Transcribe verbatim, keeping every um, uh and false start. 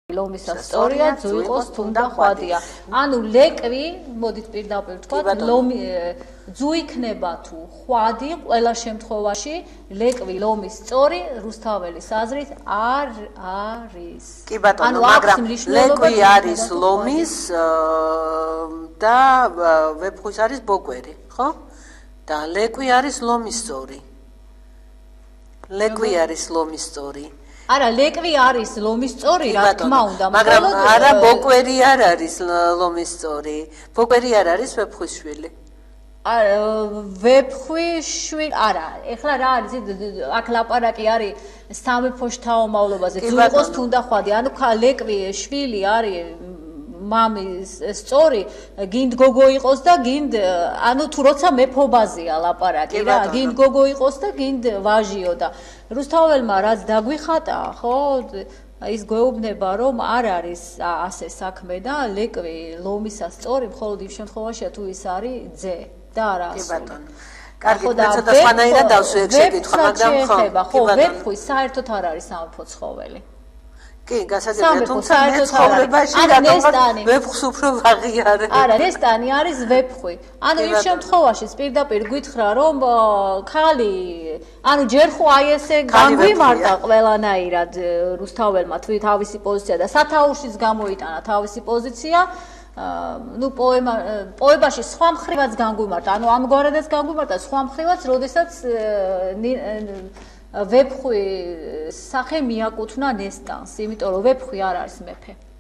ლომისა სწორია, ძუ იყოს თუნდა ხვადია. ანუ ლეკვი, მოდით პირდაპირ ვთქვათ, ლომი ძუ იქნება თუ ხვადი, ყველა შემთხვევაში ლეკვი ლომის სწორი რუსთაველის აზრით არ არის. კი ბატონო, მაგრამ ლეკვი არის ლომის და ვეფხვის არის ბოკვერი, ხო? და ლეკვი არის ლომის სწორი. ლეკვი არის ლომის სწორი. არა, ლეკვი არის ლომის სწორი, რა თქმა უნდა, მაგრამ არა ბოკვერი არ არის ლომის სწორი. ბოკვერი არ არის ვეფხვის შვილი. არა, ვეფხვის შვილი, არა, ეხლა რა არის, აქ ლაპარაკი არის სამეფო შთაომავლობაზე, თუ იყოს თუნდა ხვადი, ანუ ლეკვი შვილი არის მამის სწორი, გინდ გოგო იყოს და გინდ, ანუ თუ როცა მეფობაზეა ლაპარაკი რა, გინდ გოგო იყოს და გინდ ვაჟიო და რუსთაველმა რაც დაგვიხატა, ხო? ის გვეუბნება, რომ არ არის ასე საქმე და ლეკვი ლომისა სწორი მხოლოდ იმ შემთხვევაშია თუ ის არის ძე და არა ასული. კი ბატონო. კარგი, მეცადა სხვანაირად დავსვიეთ შეკითხვა, მაგრამ ხო, ვეფხვი საერთოდ არ არის სამეფო ცხოველი. კი, გასაგებია, თუმცა მეცხოვლებაში რატომ ვეფხს უფრო ვაღიარებ? არა, რესტანი არის ვეფხვი. ანუ იმ შემთხვევაში პირდაპირ გითხრა, რომ ხალი, ანუ ჯერ ხო აი ესე განგვიმარტა ყველანაირად რუსთაველმა თავისი პოზიცია და სათაურშიც გამოიტანა თავისი პოზიცია. ну პოემა პოებაში სხვა მხრივაც განგვიმარტა, ანუ ამგვარადაც განგვიმარტა სხვა მხრივაც, როდესაც ვეფხვი სახე მიაკუთვნა ნესტანს, იმიტომ რომ ვეფხვი არ არის მეფე.